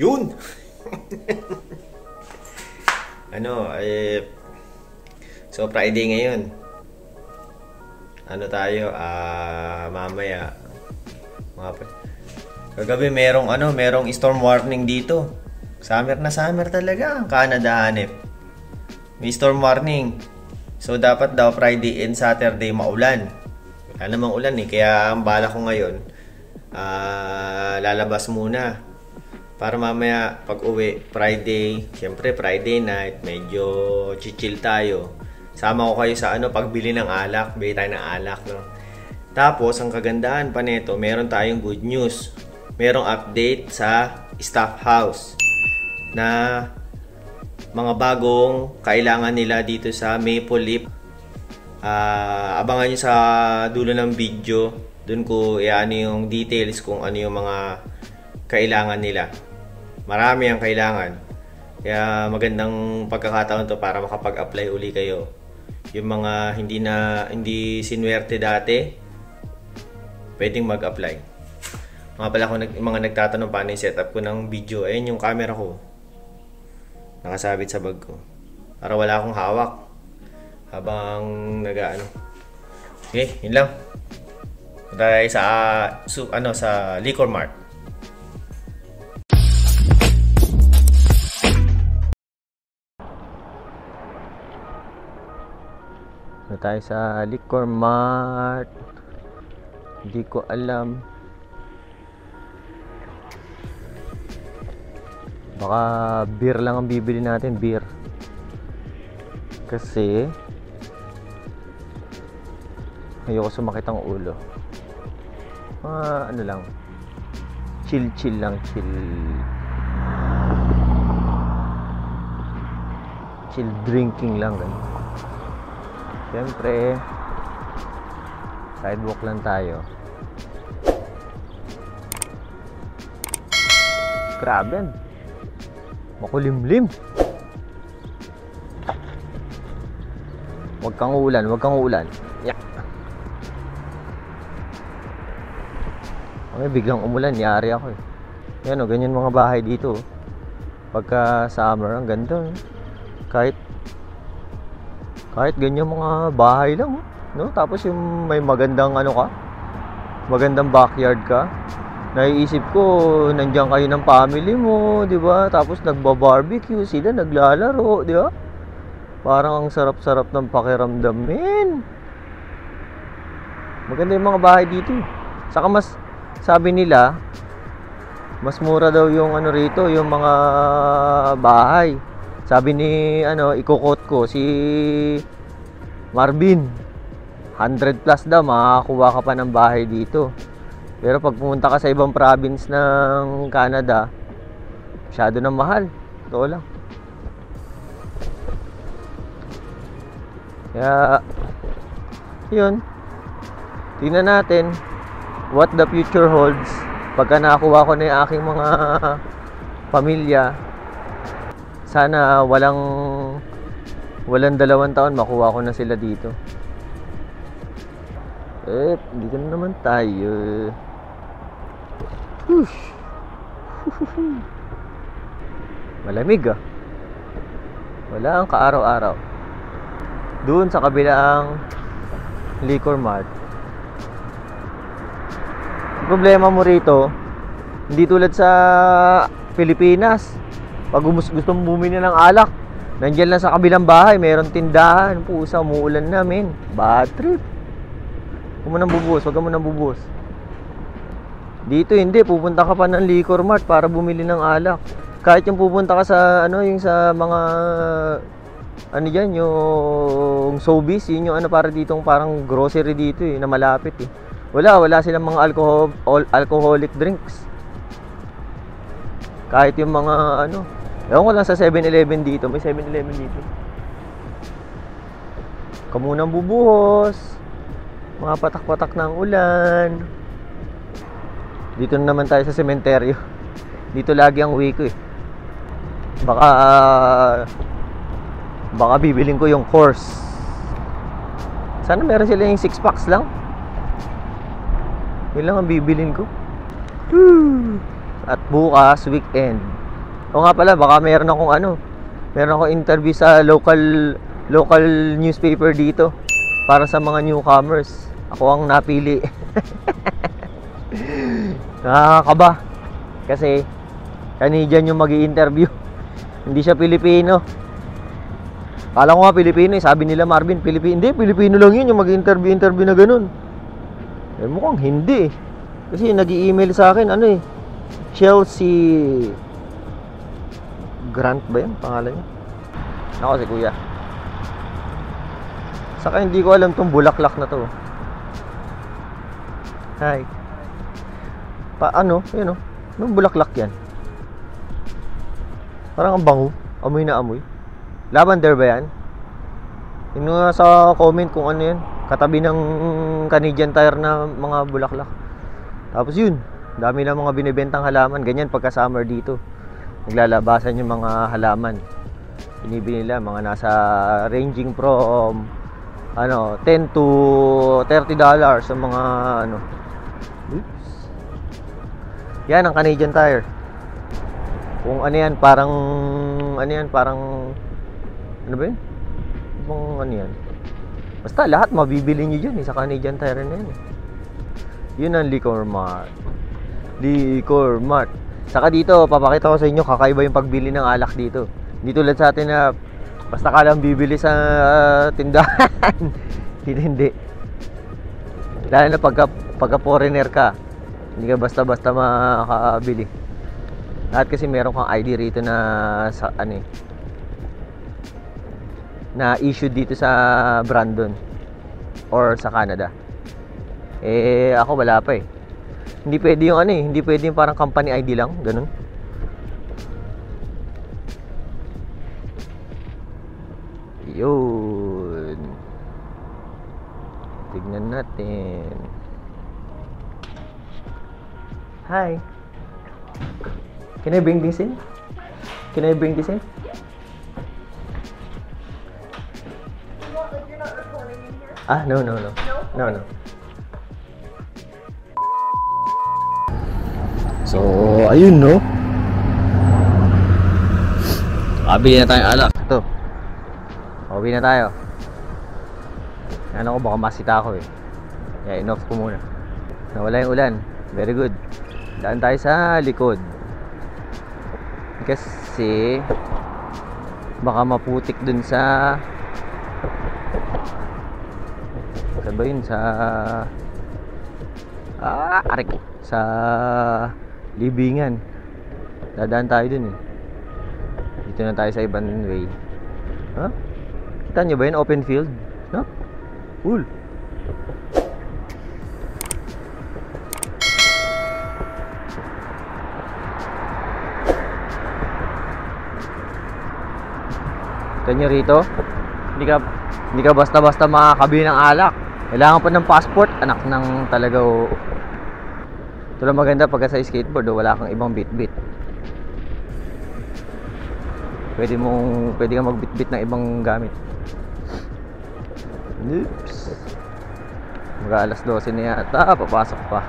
Yun! Ano, so Friday ngayon. Ano tayo, mamaya. Kagabi merong storm warning dito. Summer na summer talaga ang Canada, hanep. May storm warning. So dapat daw Friday and Saturday maulan. Wala namang ulan eh, kaya ang bala ko ngayon, lalabas muna. Para mamaya pag uwi, Friday, syempre Friday night, medyo chill tayo. Sama ko kayo sa pagbili ng alak, bili tayo ng alak, no? Tapos, ang kagandahan pa nito, meron tayong good news. Merong update sa staff house na mga bagong kailangan nila dito sa Maple Leaf. Abangan nyo sa dulo ng video, dun ko iano yung details kung ano yung mga kailangan nila. Marami ang kailangan. Kaya magandang pagkakataon to para makapag-apply uli kayo. Yung mga hindi sinwerte dati, pwedeng mag-apply. Mga pala mga nagtatanong paano yung setup ko ng video. Ayun yung camera ko. Nakasabit sa bag ko. Para wala akong hawak habang Okay, yun lang. Tayo sa Liquor Mart. Tayo sa Liquor Mart. Hindi ko alam. Baka beer lang ang bibili natin, beer. Kasi ayoko sumakit ang ulo. Ano lang. Chill lang, chill drinking lang ganun. Siyempre, sidewalk lang tayo. Grabe. Makulimlim. Huwag kang ulan. Yeah. Biglang umulan, yari ako eh. Yan ganyan mga bahay dito. Pagka summer, ang ganda. Kahit ganyan mga bahay lang, no? Tapos yung may magandang magandang backyard ka. Naiisip ko, nandiyan kayo ng family mo, di ba? Tapos nagba-barbecue sila, naglalaro, di ba? Parang ang sarap-sarap ng pakiramdam, men. Maganda yung mga bahay dito. Saka sabi nila, mas mura daw yung rito, yung mga bahay. Sabi ni ikokot ko si Marvin, 100 plus daw makakuha ka pa ng bahay dito. Pero pag pumunta ka sa ibang province ng Canada, masyado na mahal. Ito lang. Kaya yun, tingnan natin what the future holds. Pagka nakakuha ko na yung aking mga pamilya, sana walang 2 taon makuha ko na sila dito. Dito na naman tayo. Malamig wala ang kaaraw-araw. Doon sa kabilang Liquor Mart. Problema mo rito, hindi tulad sa Pilipinas. Pag gusto mong bumili ng alak, nandiyan lang sa kabilang bahay, meron tindahan. Pusa, umuulan namin. Bad trip. Huwag ka mo nang bubuhos. Dito hindi, pupunta ka pa ng Liquor Mart para bumili ng alak. Kahit yung pupunta ka sa yung sa mga yung Sobeys, yun yung para ditong parang grocery dito na malapit eh. Wala silang mga alcoholic drinks. Kahit yung mga ewan ko lang sa 7-Eleven dito. May 7-Eleven dito. Kamunang bubuhos. Mga patak-patak ng ulan. Dito na naman tayo sa sementeryo. Dito lagi ang uwi ko eh. Baka bibiling ko yung course. Sana meron sila yung 6 packs lang. Yun lang ang bibilin ko. At bukas weekend, O nga pala, baka meron akong interview sa local newspaper dito para sa mga newcomers. Ako ang napili. Nakakaba kasi Canadian yung magi-interview. Hindi siya Pilipino. Kala ko nga Pilipino eh. Sabi nila Marvin, Pilipino. Hindi, Pilipino lang yun yung mag-interview na ganun. Eh mukhang hindi eh. Kasi nag-i-email sa akin Chelsea Grant ba yan? Pangalan niya? Ako si Kuya. Saka hindi ko alam tong bulaklak na to. Hi. Yun o. Anong bulaklak yan? Parang ang bango. Amoy na amoy. Lavender ba yan? Yun nga sa comment kung ano yan. Katabi ng Canadian Tire na mga bulaklak. Tapos yun, dami na mga binibentang halaman. Ganyan pagka summer dito. Naglalabasan yung mga halaman. Binibili nila mga nasa ranging from 10 to $30 sa mga Oops. Yan ang Canadian Tire. Kung ano yan, parang ano ba yun? Yan? Basta lahat mabibili nyo dyan sa Canadian Tire na yan. Yun ang Liquor Mart. Saka dito, papakita ko sa inyo, kakaiba yung pagbili ng alak dito. Hindi tulad sa atin na basta ka lang bibili sa tindahan. Hindi. Lalo na pagka foreigner ka, hindi ka basta-basta makakabili. Lahat kasi meron kang ID rito na na issued dito sa Brandon or sa Canada. Eh ako wala pa eh. Hindi pwede yung hindi pwede yung parang company ID lang, ganun. Yun. Tignan natin. Hi. Can I bring this in? Well, if you're not recording in here. No. No? No. So, ayun no. Kabili na tayong alak. Ito. Kabili na tayo. Ano ko, baka masita ako eh. Kaya in-off ko muna. Nawala yung ulan. Very good. Daan tayo sa likod. Kasi baka maputik dun sa saan ba yun? Sa libingan. Dadaan tayo dun eh. Dito na tayo sa ibang way. Kita nyo ba yun? Open field? No? Cool. Kita nyo rito? Hindi ka basta-basta makakabili ng alak. Kailangan pa ng passport. Anak ng talaga Ito lang maganda pagka sa skateboard, wala kang ibang bit-bit. Pwede kang magbit-bit ng ibang gamit. Oops. Mag-alas 12 na yata, papasok pa.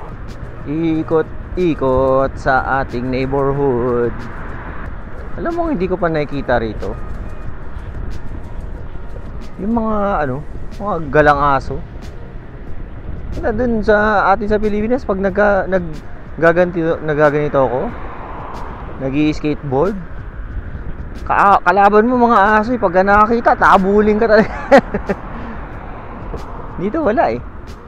Ikot-ikot sa ating neighborhood. Alam mo, hindi ko pa nakikita rito yung mga mga galang aso. Dun sa atin sa Pilipinas, pag nagaganito ako, nag-i-skateboard, kalaban mo mga aso eh. Pag nakakita, tabulin ka talaga. Dito wala eh.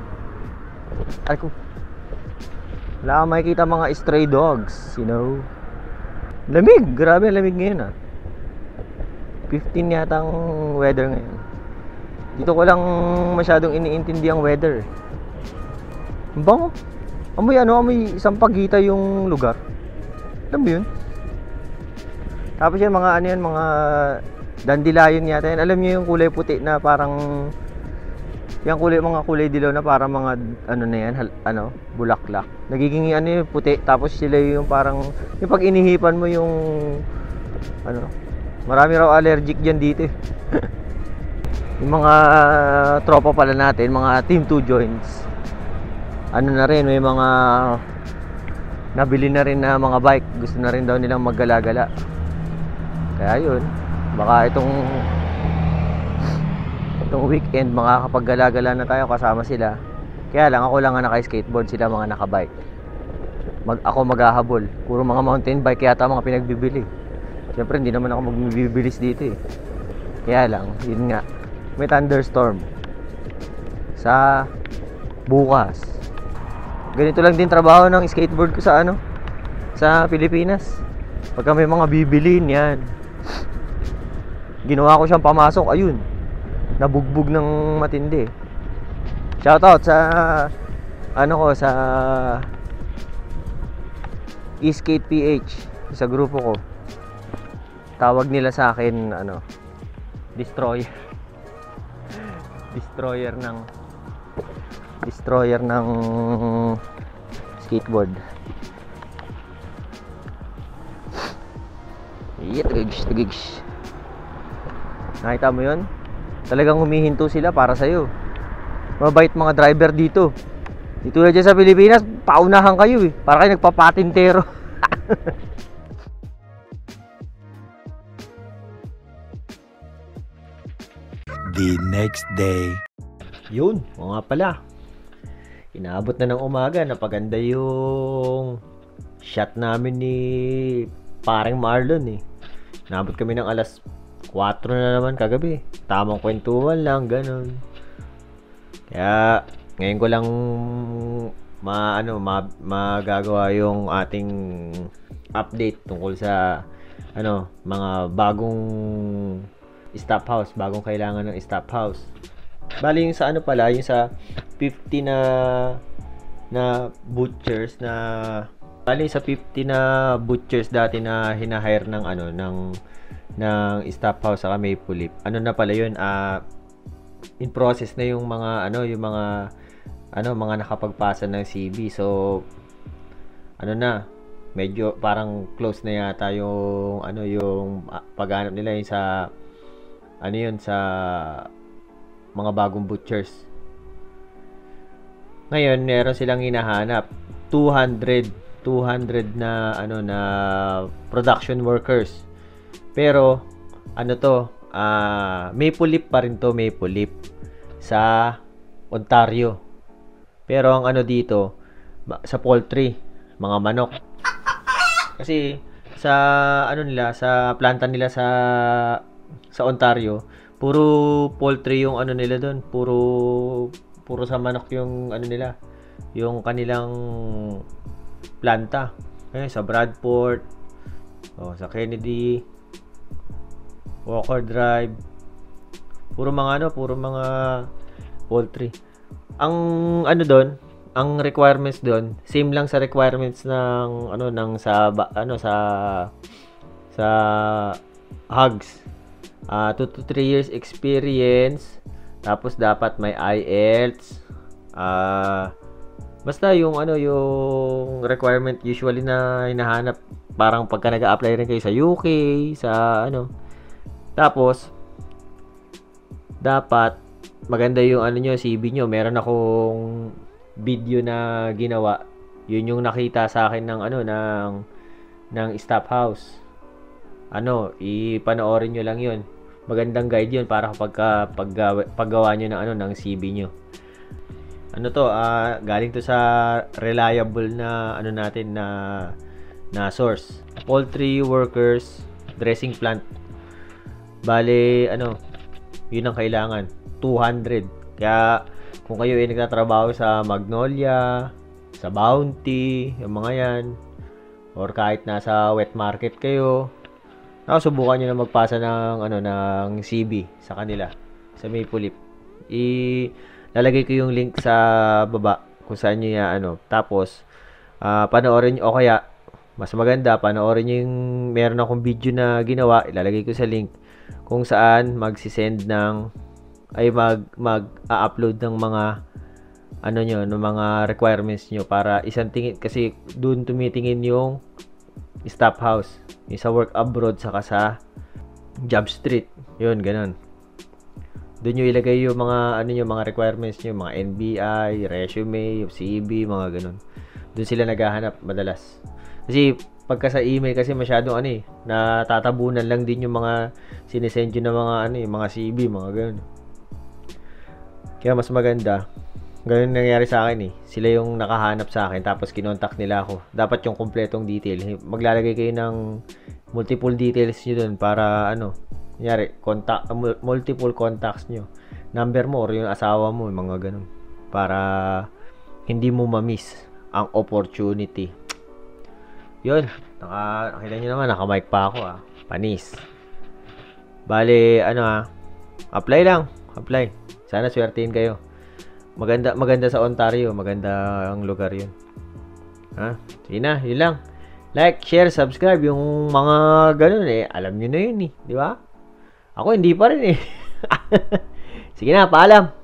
Wala kang makikita mga stray dogs, Lamig, grabe lamig ngayon 15 yata ang weather ngayon. Dito ko lang masyadong iniintindi ang weather. Bango. Amoy isang paghita yung lugar. Alam mo yun? Tapos yan mga dandelion yata yan. Alam niyo yung kulay puti na parang mga kulay dilaw na parang mga na yan, bulaklak. Nagiging puti, tapos sila yung parang yung pag inihipan mo yung marami raw allergic diyan dito. Yung mga tropa pala natin, mga team 2 joints. Na rin, may mga nabili na rin na mga bike. Gusto na rin daw nilang maggala-gala. Kaya yun, baka itong weekend makakapaggala-gala na tayo kasama sila. Kaya lang ako lang ang naka-skateboard, sila mga naka-bike. Ako maghahabol. Puro mga mountain bike yata mga pinagbibili. Siyempre hindi naman ako magbibilis dito eh. Kaya lang, yun nga, may thunderstorm sa bukas. Ganito lang din trabaho ng skateboard ko sa sa Pilipinas. Pagka may mga bibilin yan, ginawa ko siyang pamasok, ayun, nabugbog ng matindi. Shoutout sa sa E-Skate PH, sa grupo ko. Tawag nila sa akin destroyer. Destroyer ng skateboard. Tagigs. Nakita mo yun? Talagang humihinto sila para sa'yo. Mabait mga driver dito. Dito na dyan sa Pilipinas, paunahan kayo eh. Para kayo nagpapatintero. The next day. Yun, o nga pala. Inaabot na ng umaga, napaganda yung shot namin ni parang Marlon eh. Inaabot kami ng alas 4 na naman kagabi. Tamang kwentuhan lang, ganun. Kaya ngayon ko lang magagawa yung ating update tungkol sa mga bagong stop house, bagong kailangan ng stop house. Bali yung sa yung sa 50 na butchers na bali sa 50 na butchers dati na hinahire ng ng stop house sa Maple Leaf. Na pala yun, in process na yung mga mga nakapagpasa ng CB. So na, medyo parang close na yata yung yung paghanap nila yung sa sa mga bagong butchers. Ngayon meron silang hinahanap 200 na na production workers. Pero Maple Leaf pa rin to, Maple Leaf sa Ontario. Pero ang dito sa poultry, mga manok. Kasi sa sa planta nila sa Ontario, puro poultry yung nila doon, puro sa manok yung nila, yung kanilang planta. Sa Bradford, sa Kennedy, Walker Drive, puro mga poultry. Ang doon, ang requirements doon, same lang sa requirements ng sa hogs. 2 to 3 years experience, tapos dapat may IELTS. Basta yung yung requirement usually na hinahanap, parang pagka nag-a-apply rin kayo sa UK, sa tapos dapat maganda yung CV nyo. Meron akong video na ginawa, yun yung nakita sa akin ng ng stop house. Ipanoorin nyo lang yun. Magandang guide yun para paggawa nyo ng ng CV nyo. Galing to sa reliable na natin na source. Poultry workers, dressing plant. Bale, yun ang kailangan. 200. Kaya kung kayo ay nagtatrabaho sa Magnolia, sa Bounty, yung mga yan, or kahit nasa wet market kayo, subukan nyo na magpasa ng CV sa kanila, sa Maple Leaf. Lalagay ko yung link sa baba kung saan nyo tapos panoorin nyo, o kaya mas maganda, panoorin nyo yung meron akong video na ginawa, ilalagay ko sa link kung saan mag-upload ng mga ng mga requirements nyo, para isang tingin, kasi doon tumitingin yung stop house, yung sa work abroad saka sa job street, yun, ganun. Doon nyo ilagay yung mga mga requirements nyo, mga NBI, resume, yung CV, mga ganun. Doon sila naghahanap madalas. Kasi pagka sa email kasi masyadong natatabunan lang din yung mga sinesend yun na mga mga CV, mga ganun. Kaya mas maganda, ganun nangyari sa akin Sila yung nakahanap sa akin, tapos kinontak nila ako. Dapat yung kompletong detail. Maglalagay kayo ng multiple details nyo dun para kunyari, multiple contacts nyo. Number mo or yung asawa mo, mga ganun. Para hindi mo ma-miss ang opportunity. Yun, nakita nyo naman, naka-mic pa ako Panis. Bale, apply lang. Apply. Sana swertein kayo. Maganda sa Ontario. Maganda ang lugar yun. Sige na, yun lang. Like, share, subscribe. Yung mga ganun alam nyo na yun Di ba? Ako hindi pa rin Sige na, paalam.